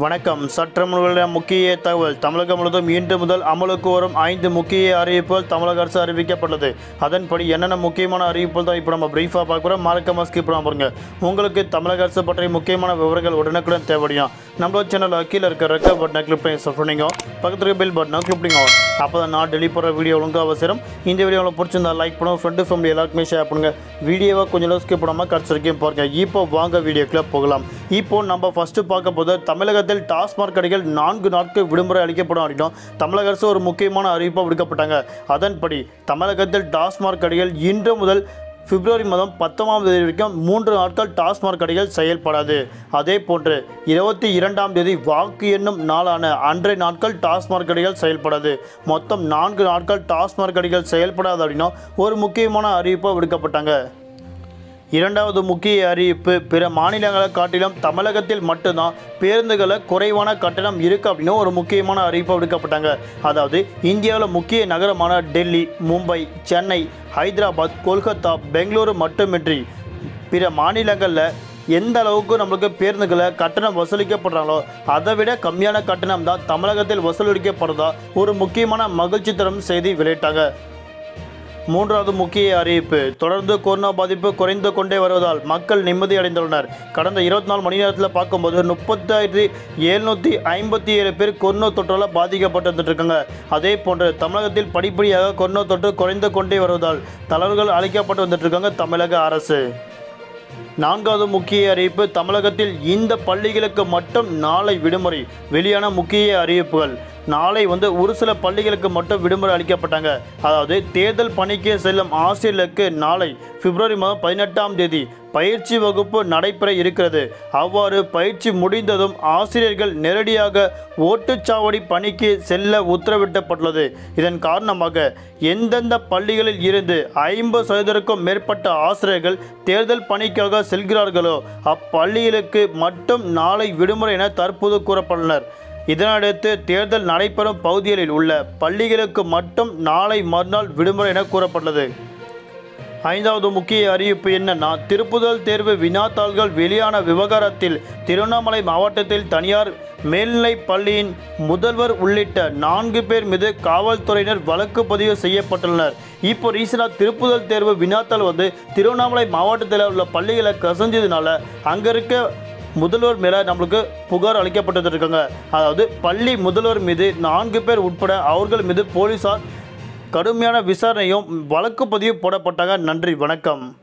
வணக்கம். சற்றமுள்ள முக்கிய தகவல். தமிழகம் முழுவதும் இன்று முதல் அமலுக்கு வரும் 5 முக்கிய அறிவிப்புகள் தமிழக அரசு அறிவிக்கப்பட்டது. அதன்படி என்னென்ன முக்கியமான அறிவிப்புகள் தான் இப்போ நம்ம பிரீஃபாக பார்க்குறோம். மறக்காம ஸ்கிப் பண்ணாம பாருங்க. உங்களுக்கு தமிழக அரசு பற்றிய முக்கியமான விவரங்கள் உடனுக்குடன் தேவையும் நம்மளோட சேனலில் கீழே இருக்க ரெக்க பட்டனை கிளிக் பண்ணி சப்ஸ்கிரைப் பண்ணிங்க. பக்கத்துக்கு பெல் பட்டனை கிளிக் பண்ணிங்க. அப்போ தான் நான் டெலிவரி போகிற வீடியோ ஒழுங்காக அவசியம். இந்த வீடியோ உங்களுக்கு பிடிச்சிருந்தா லைக் பண்ணுங்க, ஃப்ரெண்டு ஃபேமிலி எல்லாருக்குமே ஷேர் பண்ணுங்கள். வீடியோவை கொஞ்சம் ஸ்கிப் பண்ணாமல் கடைசி வரைக்கும் பாருங்க. இப்போ வாங்க வீடியோக்குள்ளே போகலாம். இப்போ நம்ம ஃபஸ்ட்டு பார்க்க போது தமிழகத்தில் டாஸ்மாக் கடைகள் 4 நாட்கள் விடுமுறை அளிக்கப்படும் அப்படின்னும் தமிழக அரசு ஒரு முக்கியமான அறிவிப்பாக விடுக்கப்பட்டாங்க. அதன்படி தமிழகத்தில் டாஸ்மாக் கடைகள் இன்று முதல் பிப்ரவரி மாதம் 19ஆம் தேதி வரைக்கும் 3 நாட்கள் டாஸ்மாக் கடைகள் செயல்படாது. அதே போன்று 22ஆம் தேதி வாக்கு எண்ணும் நாளான அன்றைய நாட்கள் டாஸ்மாக் கடைகள் செயல்படாது. மொத்தம் 4 நாட்கள் டாஸ்மாக் கடைகள் செயல்படாது அப்படின்னா ஒரு முக்கியமான அறிவிப்பாக விடுக்கப்பட்டாங்க. இரண்டாவது முக்கிய அறிவிப்பு, பிற மாநிலங்களை காட்டிலும் தமிழகத்தில் மட்டும்தான் பேருந்துகளை குறைவான கட்டணம் இருக்குது அப்படின்னு ஒரு முக்கியமான அறிவிப்பாக விடுக்கப்பட்டாங்க. அதாவது இந்தியாவில் முக்கிய நகரமான டெல்லி, மும்பை, சென்னை, ஹைதராபாத், கொல்கத்தா, பெங்களூரு மட்டுமின்றி பிற மாநிலங்களில் எந்த அளவுக்கு நம்மளுக்கு பேருந்துகளை கட்டணம் வசூலிக்கப்படுறாங்களோ அதை விட கம்மியான கட்டணம் தான் தமிழகத்தில் வசூலிக்கப்படுறதா ஒரு முக்கியமான மகிழ்ச்சி தரும் செய்தி வெளியிட்டாங்க. மூன்றாவது முக்கிய அறிவிப்பு, தொடர்ந்து கொரோனா பாதிப்பு குறைந்து கொண்டே வருவதால் மக்கள் நிம்மதி அடைந்துள்ளனர். கடந்த 24 மணி நேரத்தில் பார்க்கும்போது 30,757 பேர் கொரோனா தொற்றால் பாதிக்கப்பட்டு வந்துட்டுருக்காங்க. அதே போன்று தமிழகத்தில் படிப்படியாக கொரோனா தொற்று குறைந்து கொண்டே வருவதால் தளர்வுகள் அளிக்கப்பட்டு வந்துட்டுருக்காங்க தமிழக அரசு. நான்காவது முக்கிய அறிவிப்பு, தமிழகத்தில் இந்த பள்ளிகளுக்கு மட்டும் நாளை விடுமுறை. வெளியான முக்கிய அறிவிப்புகள், நாளை ஒரு சில பள்ளிகளுக்கு மட்டும் விடுமுறை அளிக்கப்பட்டாங்க. அதாவது தேர்தல் பணிக்கு செல்லும் ஆசிரியர்களுக்கு நாளை பிப்ரவரி மாதம் 18ஆம் தேதி பயிற்சி வகுப்பு நடைபெற இருக்கிறது. அவ்வாறு பயிற்சி முடிந்ததும் ஆசிரியர்கள் நேரடியாக ஓட்டுச்சாவடி பணிக்கு செல்ல உத்தரவிடப்பட்டுள்ளது. இதன் காரணமாக எந்தெந்த பள்ளிகளில் இருந்து 50% மேற்பட்ட ஆசிரியர்கள் தேர்தல் பணிக்காக செல்கிறார்களோ அப்பள்ளிகளுக்கு மட்டும் நாளை விடுமுறை என தற்போது கூறப்பட்டுள்ளனர். இதனையடுத்து தேர்தல் நடைபெறும் பகுதிகளில் உள்ள பள்ளிகளுக்கு மட்டும் நாளை மறுநாள் விடுமுறை என கூறப்பட்டுள்ளது. ஐந்தாவது முக்கிய அறிவிப்பு என்னன்னா, திருப்புதல் தேர்வு வினாத்தாள்கள் வெளியான விவகாரத்தில் திருவண்ணாமலை மாவட்டத்தில் தனியார் மேல்நிலைப் பள்ளியின் முதல்வர் உள்ளிட்ட 4 பேர் மீது காவல்துறையினர் வழக்கு பதிவு செய்யப்பட்டுள்ளனர். இப்போ ரீசெண்டாக திருப்புதல் தேர்வு வினாத்தாள் திருவண்ணாமலை மாவட்டத்தில் உள்ள பள்ளிகளை கசஞ்சதுனால அங்கே இருக்க முதல்வர் மேலே நம்மளுக்கு புகார் அளிக்கப்பட்டு இருக்காங்க. அதாவது பள்ளி முதல்வர் மீது 4 பேர் உட்பட அவர்கள் மீது போலீசார் கடுமையான விசாரணையும் வழக்கு பதிவு போடப்பட்டாங்க. நன்றி, வணக்கம்.